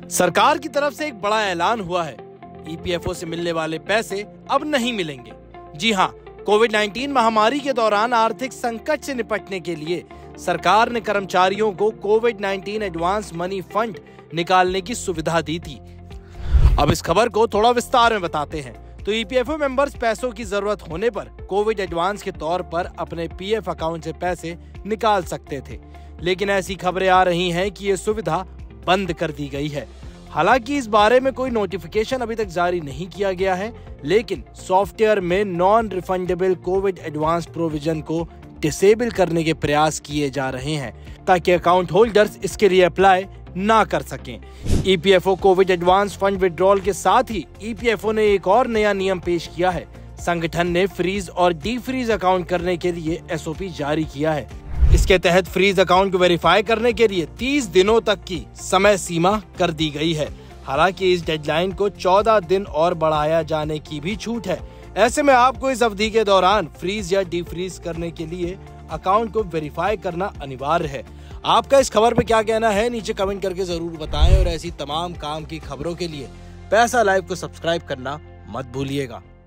सरकार की तरफ से एक बड़ा ऐलान हुआ है। ईपीएफओ से मिलने वाले पैसे अब नहीं मिलेंगे। जी हां, कोविड-19 महामारी के दौरान आर्थिक संकट से निपटने के लिए सरकार ने कर्मचारियों को कोविड-19 एडवांस मनी फंड निकालने की सुविधा दी थी। अब इस खबर को थोड़ा विस्तार में बताते हैं। तो ईपीएफओ मेंबर्स पैसों की जरूरत होने पर कोविड एडवांस के तौर पर अपने पीएफ अकाउंट से पैसे निकाल सकते थे, लेकिन ऐसी खबरें आ रही हैं कि ये सुविधा बंद कर दी गई है। हालांकि इस बारे में कोई नोटिफिकेशन अभी तक जारी नहीं किया गया है, लेकिन सॉफ्टवेयर में non refundable covid advance provision को डिसेबल करने के प्रयास किए जा रहे हैं ताकि अकाउंट होल्डर्स इसके लिए अप्लाई ना कर सकें। EPFO covid advance fund withdrawal के साथ ही ईपीएफओ ने एक और नया नियम पेश किया है। संगठन ने फ्रीज और डीफ्रीज अकाउंट करने के लिए एसओपी जारी किया है। इसके तहत फ्रीज अकाउंट को वेरीफाई करने के लिए 30 दिनों तक की समय सीमा कर दी गई है। हालांकि इस डेडलाइन को 14 दिन और बढ़ाया जाने की भी छूट है। ऐसे में आपको इस अवधि के दौरान फ्रीज या डीफ्रीज करने के लिए अकाउंट को वेरीफाई करना अनिवार्य है। आपका इस खबर पे क्या कहना है, नीचे कमेंट करके जरूर बताएं और ऐसी तमाम काम की खबरों के लिए पैसा लाइव को सब्सक्राइब करना मत भूलिएगा।